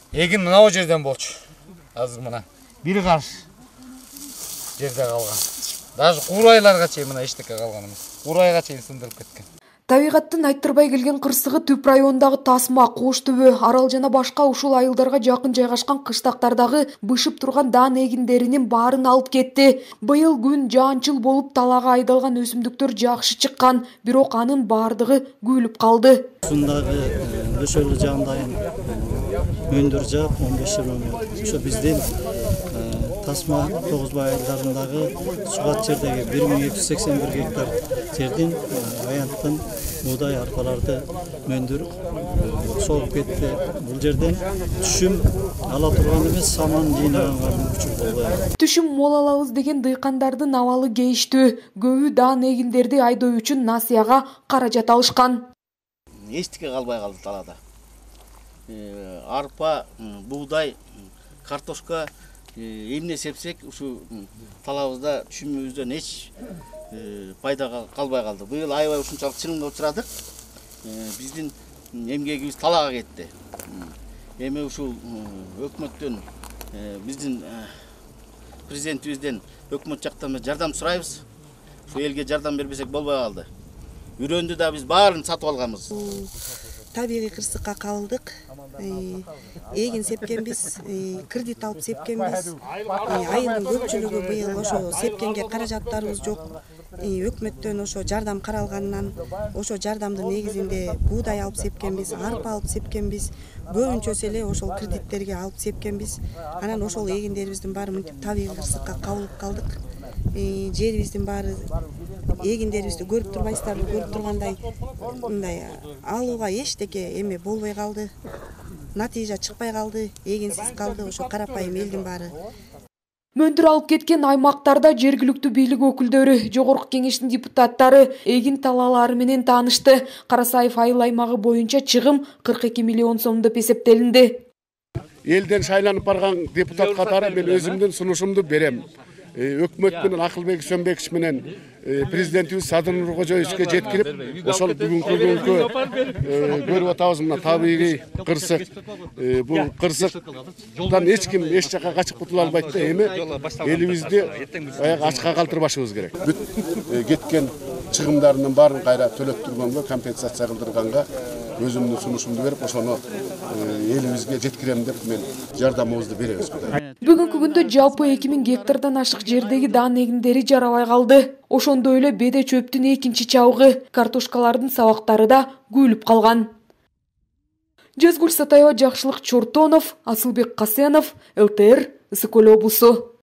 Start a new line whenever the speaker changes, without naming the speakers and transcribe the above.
Эгин мынау жерден болчу. Азыр мына бир карш жерде калган. Даже курайларга чейин мына эчтеке калган эмес. Курайга чейин сындырып кеткен.
Табигаттын айттырбай келген кырсыгы Түп районундагы Тасма, Кош түбү, Арал жана башка ушул айылдарга жакын жайгашкан кыштактардагы бышып турган даан эгиндеринин баарын алып кетти. Быйыл күн жаанчыл болуп талага айдалган өсүмдүктөр жакшы чыккан, бирок анын баардыгы күйүлүп калды.
Ушундагы ошол жагындайын мөндүр жаап 15-20 метр. Ошо биздин Тасма Тогузбай айылдарындагы сугат жердеги 1281 гектар жердин аянттын буудай арпаларды мөндүр сооп кетти. Бул жерден түшүм ала турган эмес, саман жыйнаганга мүмкүнчүлүк болбой.
Түшүм мол алабыз деген дыйкандардын абалы кейиштүү. Көбү даан эгиндерди айдоо үчүн насыяга каражат алышкан.
Эчтеке калбай калды талаада. Арпа, буудай, картошка эмне сепсек, ушу талабызда түшүмүбүздөн эч пайда калбай калды. Быйыл аябай ушунчалык чыңды учурадык. Биздин эмгегибиз талага кетти. Эми ушул өкмөттөн, биздин президентибизден, өкмөт жактан жардам сурайбыз. Ушу элге жардам бербесек болбой калды. Үрөндү да биз баарын сатып алганбыз.
Табигый кырсыкка кабылдык. Эгин сепкенбиз, кредит алып сепкенбиз. Айылдын көпчүлүгү быйыл ошо сепкенге каражаттарыбыз жок. Өкмөттөн ошо жардам каралганынан, ошо жардамдын негизинде буудай алып сепкенбиз, арпа алып сепкенбиз. Көбүнчөсү эле ошол кредиттерге алып сепкенбиз. Анан ошол эгиндерибиздин баары мынтип табигый кырсыкка кабылып калдык. Жерибиздин баары эгиндерибизди көрүп турбайсыздарбы, көрүп тургандай мындай алууга эчтеке эме болбой калды. Натыйжа чыкпай калды, эгинсиз калды ошо карапайым элдин баары.
Мөндүр алып кеткен аймактарда жергиликтүү бийлик өкүлдөрү, жогорку кеңештин депутаттары эгин талаалары менен таанышты. Карасаев айыл аймагы боюнча чыгым 42 миллион сом деп эсептелинди.
Элден шайланып барган депутат катары мен өзүмдүн сунушумду берем. Өкмөт менен Акылбек Сөнбекович менен президентибиз Садыр Нуркожоевичке жеткирип, ошол бүгүнкү күнгө көрүп атабыз мына табигый кырсык. Бул кырсыктан эч ким эч жака качып кутула албайт да, эми элибизди аяк ачка калтырбашыбыз керек. Бүт кеткен чыгымдарынын баарын кайра төлөп турганга, компенсация кылдырганга өзүмдүн сунушумду берип, ошону элибизге жеткирем деп мен жардамыбызды беребиз.
Бүгүнкү күндө жалпы 2000 гектардан ашык жердеги даан эгиндери жарабай калды. Ошондой эле беде чөптүн экинчи чабыгы, картошкалардын сабактары да күйүлүп калган. Жезгүл Сатаева, Жакшылык Чортонов, Асылбек Касенов, ЛТР, Ысык Көл облусу.